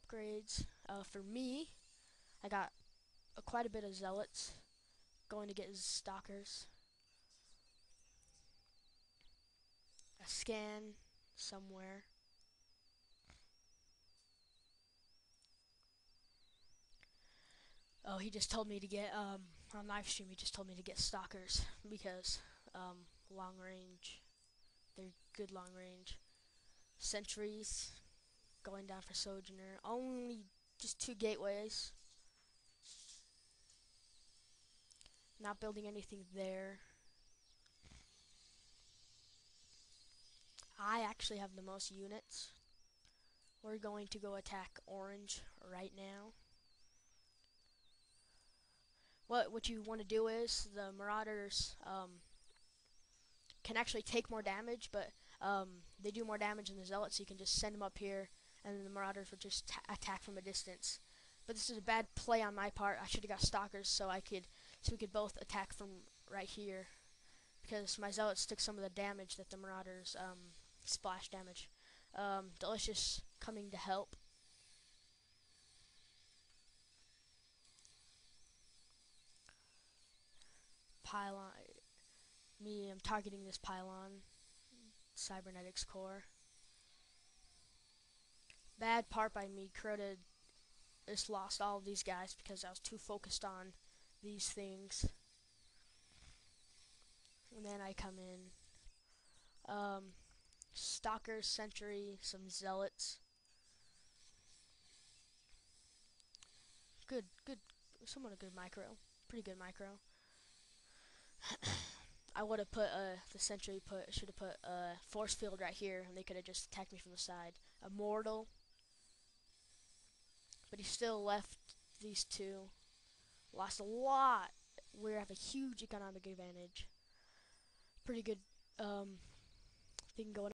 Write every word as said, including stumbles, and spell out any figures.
upgrades. Uh, for me, I got uh, quite a bit of zealots. Going to get stalkers. A scan somewhere. Oh, he just told me to get um on live stream. He just told me to get stalkers because um long range. They're good long range. Sentries going down for Sojourner. Only just two gateways. Not building anything there. I actually have the most units. We're going to go attack orange right now. What what you want to do is the Marauders um, can actually take more damage, but um, they do more damage than the Zealots, so you can just send them up here, and then the Marauders would just attack from a distance. But this is a bad play on my part. I should have got Stalkers so I could so we could both attack from right here, because my Zealots took some of the damage that the Marauders um, splash damage. Um, Delicious coming to help. Pylon. Me, I'm targeting this pylon. Cybernetics core. Bad part by me. Crota just lost all of these guys because I was too focused on these things. And then I come in. Um, Stalker, Sentry, some Zealots. Good, good, somewhat a good micro. Pretty good micro. I would have put uh, the Sentry put should have put a uh, force field right here, and they could have just attacked me from the side. Immortal, but he still left these two. Lost a lot. We have a huge economic advantage. Pretty good um, thing going.